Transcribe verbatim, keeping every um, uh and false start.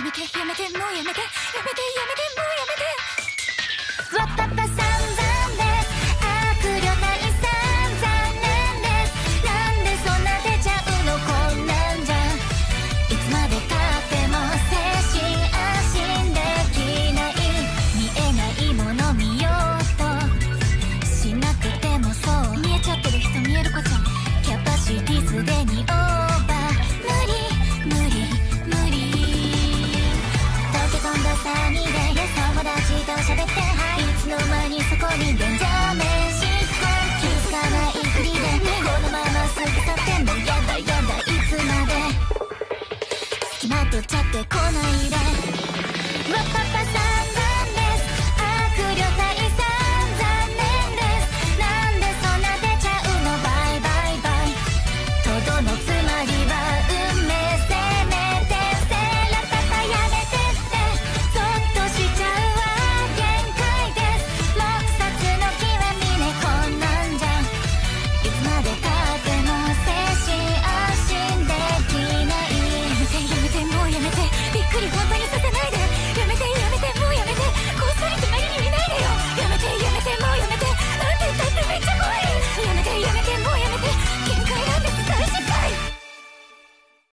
めてやめてもうやめてやめてやめてもうやめて。わっぱっぱさんざんです悪霊退散残念です。なんでそんな出ちゃうのこんなんじゃ。いつまでたっても精神安心できない。見えないもの見ようとしなくてもそう見えちゃってる人見える子ちゃん。キャパシティすでにオーバー。無理無理無理。溶け込んだサニーで友達と喋っていつの間にそこにデンジャーメッシュ気づかないふりでこのまますぐ去ってもやだやだいつまで付きまとっちゃってこないで。わっぱっぱさん